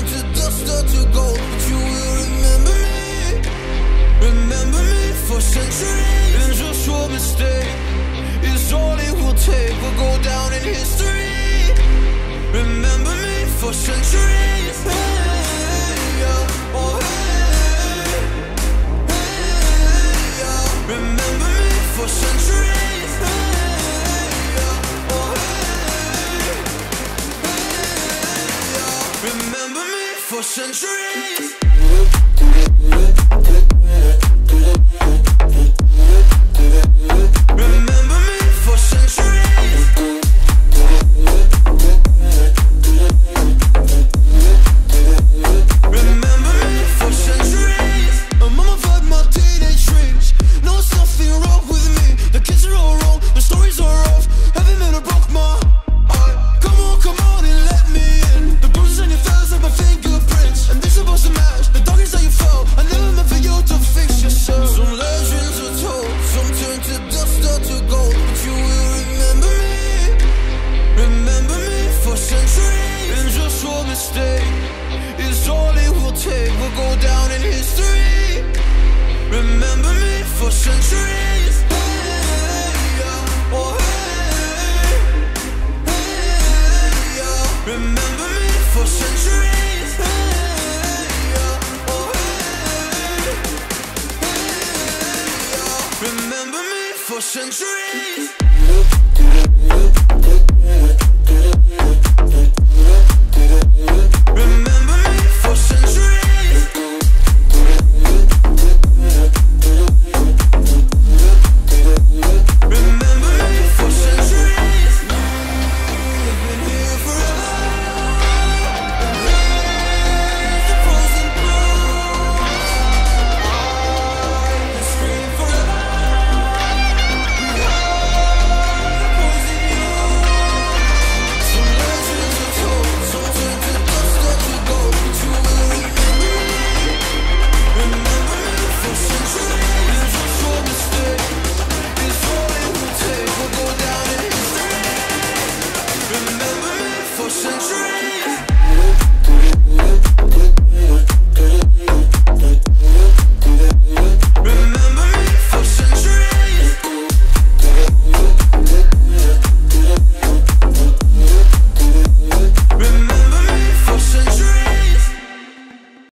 to dust or to gold, but you will remember me. Remember me for centuries. And just one mistake is all it will take. We'll go down in history. Remember me for centuries. Hey, yeah. Oh, hey, hey, yeah. Remember me for centuries. Hey, yeah. Oh, hey, hey, yeah. Remember me for centuries. Remember me for centuries. Remember me for centuries. I'm on my teenage dreams. No, something wrong with me. The kids are all wrong, the stories are off. Heavy metal broke my heart. Come on and let me in. The bruises on your face are my fingerprints, and they're supposed to match the darkness that you felt. I never meant for you to fix yourself. Some legends are told, some turn to dust or to gold, but you will remember me. Remember me for centuries. And just one mistake is all it will take. We'll go down in history. Remember me for centuries. Hey, yeah. Oh, hey, hey, yeah. Remember me for centuries. Hey, yeah. Oh, hey, hey, yeah. Remember me for centuries.